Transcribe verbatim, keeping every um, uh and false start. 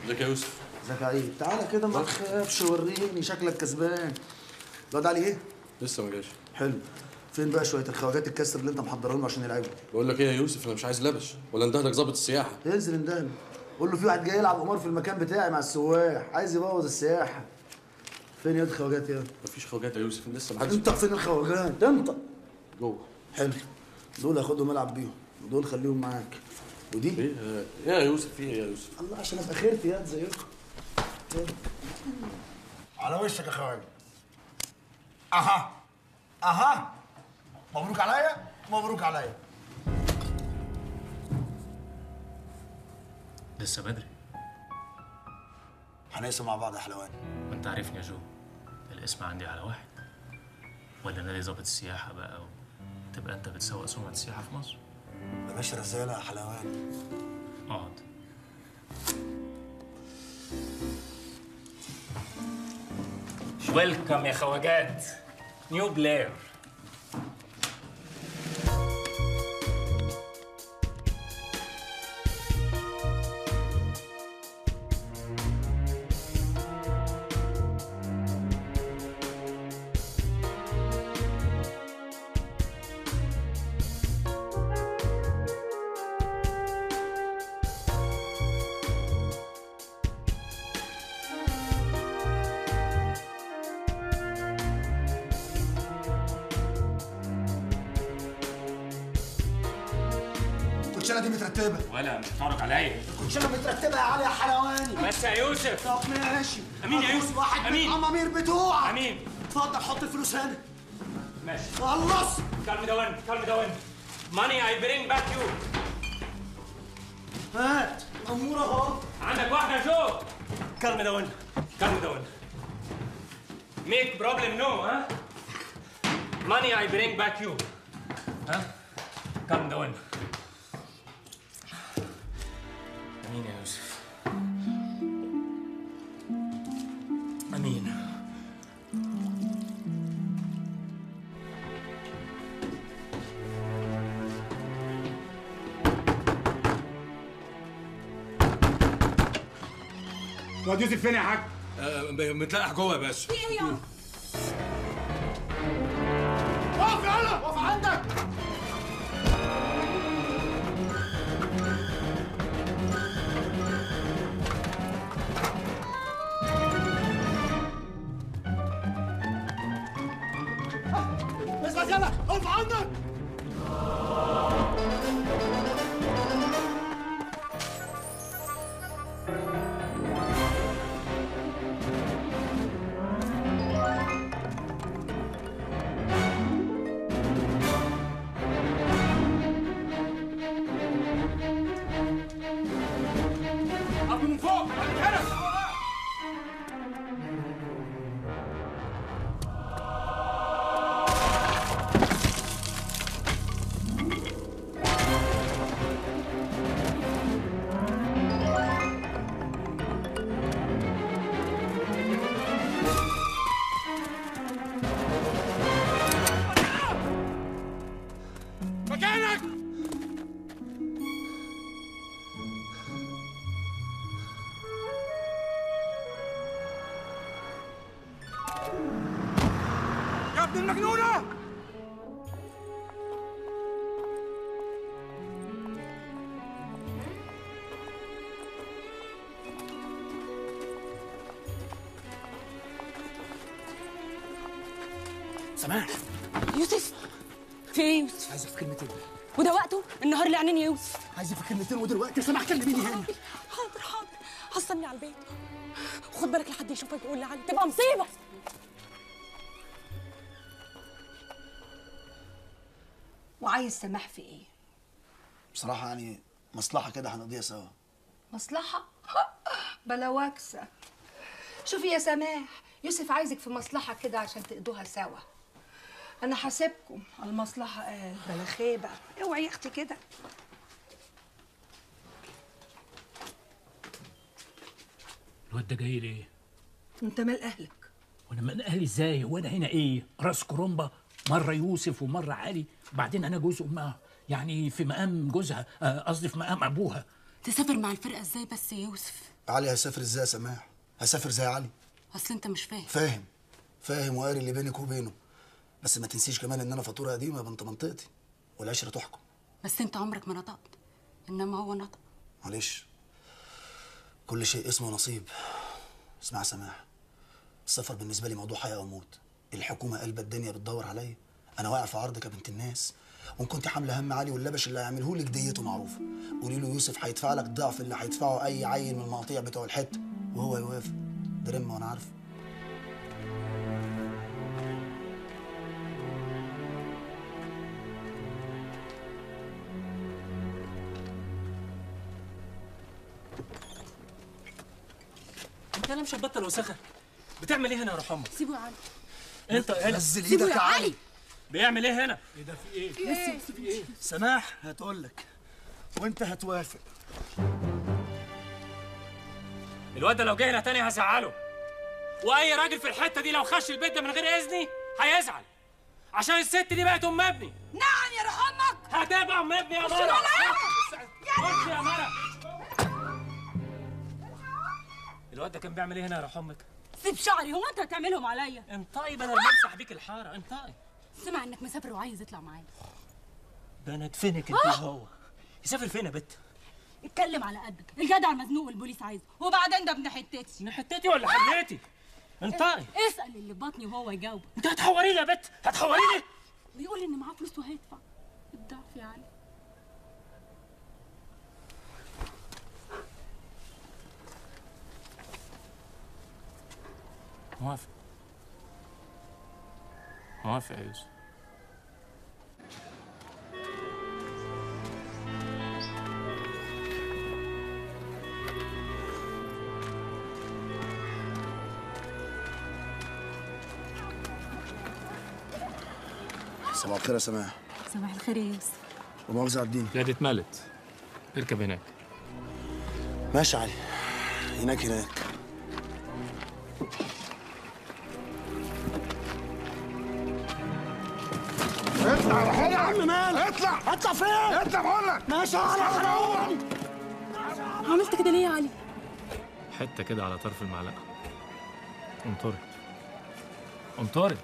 ازيك يا يوسف؟ ازيك يا عيد؟ تعالى كده ما تخافش، وريني شكلك كسبان. الواد علي ايه؟ لسه ما جاش. حلو. فين بقى شويه الخواجات الكسر اللي انت محضرها لهم عشان يلعبوا؟ بقول لك ايه يا يوسف، انا مش عايز لبش ولا اندهلك ظابط السياحه. انزل اندهله، قول له في واحد جاي يلعب قمار في المكان بتاعي مع السواح، عايز يبوظ السياحه. فين يا الخواجات يا؟ مفيش خواجات يا يوسف، لسه ما حدش. انت فين الخواجات؟ انت جوه. حلو. دول هاخدهم العب بيهم، ودول خليهم معاك. ودي ايه ايه يا يوسف؟ في ايه يا يوسف؟ الله عشان ابقى خيرتي يا زيكم. على وشك يا خواجه. اها اها مبروك عليا، مبروك عليا. لسه بدري. هنقسم مع بعض يا حلواني. ما انت عارفني يا جو، الاسم عندي على واحد. ولا انا اللي ظابط السياحه بقى وتبقى انت بتسوق سمعه السياحه في مصر. ده مش رساله يا حلواني. اقعد. ويلكم يا خواجات، نيو بلاير. الكوتشينه دي مترتبه. ولا مش هتعرض عليا. الكوتشينه مترتبه يا علي يا حلواني. بس يا يوسف. طب ماشي. امين يا يوسف. واحد امين. من الامامير بتوعك. امين. اتفضل حط الفلوس هنا. ماشي. خلص. كلم داون، كلم داون. ماني اي برينج باك يو. هات امور اهو. عندك واحده يا جو. كلم داون، كلم داون. ميك بروبلم نو ها. ماني اي برينج باك يو. ها؟ كلم داون. امين يا يوسف. امين. واد يوسف فين يا حاج؟ آه متلقح جوه يا باشا. في ايه يا اقف يلا، اقف عندك. اثبت يلا، اقف عندك. من فوق هنا. مكانك. يا ابن المجنونة! سماح، يوسف؟ في ايه يا يوسف؟ عايزك في كلمتين. وده وقته؟ النهار اللي عنين يا يوسف. عايزك في كلمتين ودلوقتي. سماح كلميني هنا. حاضر حاضر، حصلني على البيت. وخد بالك لحد يشوفك يقول لي علي، تبقى مصيبه. وعايز سماح في ايه؟ بصراحه يعني مصلحه كده هنقضيها سوا. مصلحة؟ بلا وكسة. شوفي يا سماح، يوسف عايزك في مصلحة كده عشان تقضوها سوا. أنا حاسبكم على المصلحة قال بلا خيبة. اوعي يا أختي كده. الواد ده جاي ليه؟ أنت مال أهلك؟ وانا من اهلي ازاي؟ وانا هنا ايه؟ راس كرومبا، مره يوسف ومره علي، وبعدين انا جوز امها، يعني في مقام جوزها، قصدي في مقام ابوها. تسافر مع الفرقه ازاي بس يا يوسف؟ علي هيسافر ازاي يا سماح؟ هسافر زي علي؟ اصل انت مش فاهم. فاهم فاهم وقاري اللي بينك وبينه، بس ما تنسيش كمان ان انا فاتوره قديمه بنت منطقتي والعشره تحكم. بس انت عمرك ما نطقت، انما هو نطق. معلش، كل شيء اسمه نصيب. اسمع يا سماح، السفر بالنسبه لي موضوع حياه او موت. الحكومه قلبت الدنيا بتدور عليا، انا واقع في عرضك يا بنت الناس، وان كنت حامله هم علي واللبش اللي هيعمله لك ديته معروفه. قولي له يوسف هيدفع لك ضعف اللي هيدفعه اي عيل من المقاطيع بتوع الحته، وهو يوافق. ده رمه وانا عارفه. انت انا مش هتبطل وسخه. بتعمل ايه هنا يا روح امك؟ سيبه يا علي. انت هنا نزل سيبه ايدك يا علي. بيعمل ايه هنا؟ ايه ده في ايه؟ بس في ايه؟ سماح هتقول لك وانت هتوافق. الواد ده لو جه هنا تاني هزعله، واي راجل في الحته دي لو خش البيت ده من غير اذني هيزعل، عشان الست دي بقت ام ابني. نعم يا روح امك. هتبقى ام ابني يا مرة. خش يا مرة. الواد ده كان بيعمل ايه هنا يا روح امك؟ سيب شعري، هو انت هتعملهم عليا؟ انطقي بدل ما امسح بيك الحاره، انطقي. سمع انك مسافر وعايز يطلع معايا. ده انا ادفنك انت وهو. يسافر فين يا بت؟ اتكلم على قدك، الجدع المزنوق والبوليس عايزه، وبعدين ده ابن حتتي. ابن حتتي ولا حليتي؟ انطقي. اسال اللي في بطني وهو يجاوب. انت هتحوري لي يا بت، هتحوري لي. بيقول ان معاه فلوس وهيدفع الضعف يا علي. موافق موافق يا يوسف. صباح الخير يا سماح. صباح الخير يا يوسف. ومؤاخذة على الدين. لا دي اتملت، اركب هناك. ماشي علي، هناك هناك. اطلع يا حلو يا عم. مالك؟ اطلع اطلع فين؟ اطلع بقول لك. ماشي على حرام. عملت كده ليه يا علي؟ حته كده على طرف المعلقه. انطرت انطرت.